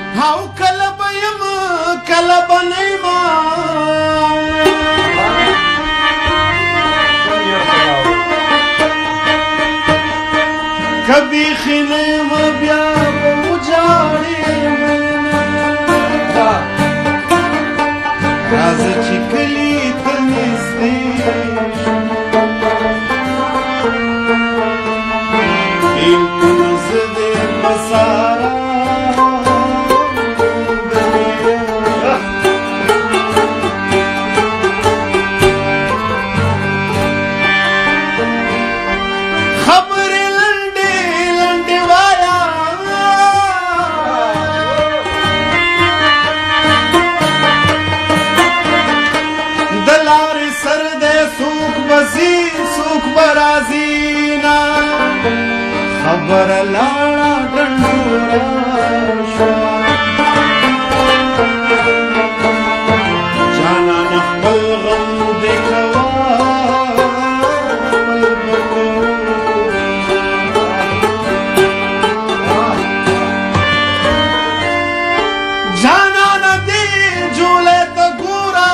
او کله به یم کله به نه یمه که بیخي نه یمه بیا به وجاړې راځه چې کلي ته نږدې بېلتون زه دې په ساره خبرې لنډې لنډې وایه د لارې سر دی څوک به ځي څوک به راځي نه خبره لاړه ډنډوره شوه جانانه خپل غم دې کوه جانانه دې جولې ته ګوره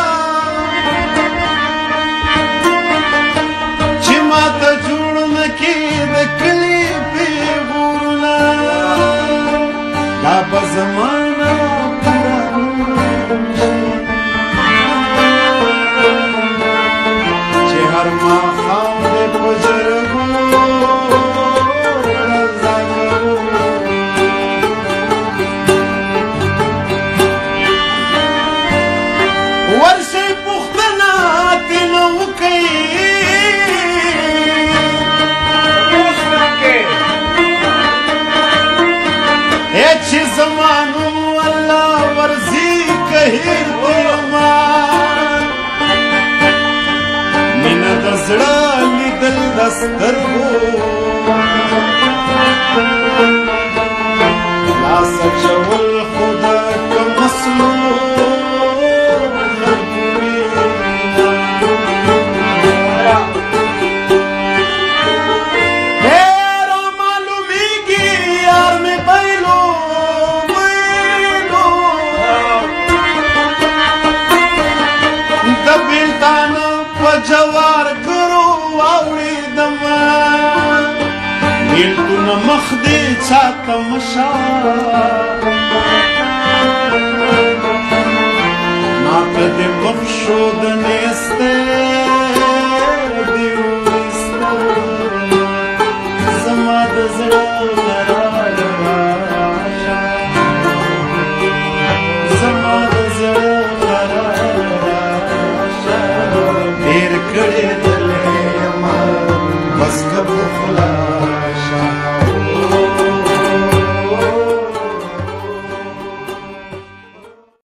چې ماته جوړ نه کې د کلي پیغورونه دا به زمانه پوره چې هر ماښام دې په جرګو ورشئ پوښتنه ترېنه وکئ چې زما نوم الله ورځي که هېر دې یمه مینه د زړه لیدل د سترګو لاس اچول خو د کم اصلو خلکو وي رامعلومیږي یار مې بایلو د بېلتانه په جوار ګرو واوړېدمه بېلتونه مخ دې چاته مه شه ماته دې بخښو د نیستۍ